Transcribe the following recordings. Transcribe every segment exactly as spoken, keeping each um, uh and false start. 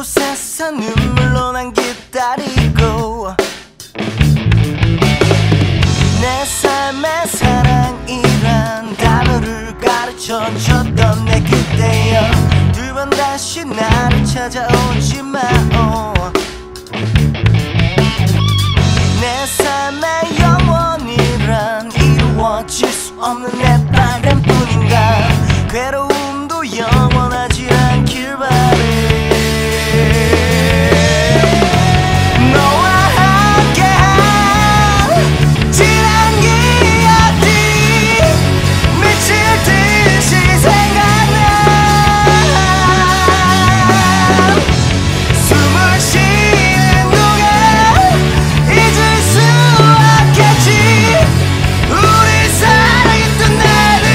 곳에서 눈물로 난 기다리고 내 삶의 사랑이란 단어를 가르쳐줬던 내 그때여 두 번 다시 나를 찾아오지 마오 내 삶의 영원이란 이루어질 수 없는 내 바람뿐인가 괴로움도 영원하지 않길 바래 너와 함께한 지난 기억들이 미칠 듯이 생각나 숨을 쉬는 동안 잊을 수 없겠지 우리 사랑했던 날을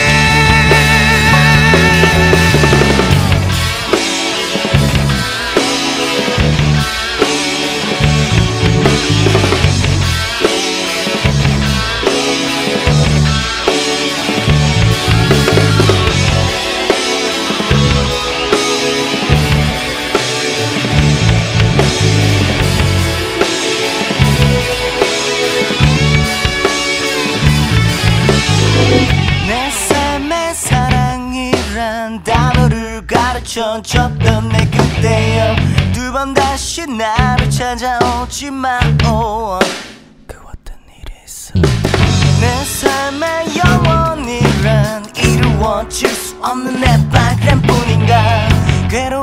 내 삶의 사랑이란 단어를 가르쳐줬던 내 그때여 두 번 다시 나를 찾아오지 마오 그 어떤 일이 있어 내 삶의 영원이란 이루어질 수 없는 내 바람뿐인가 괴로운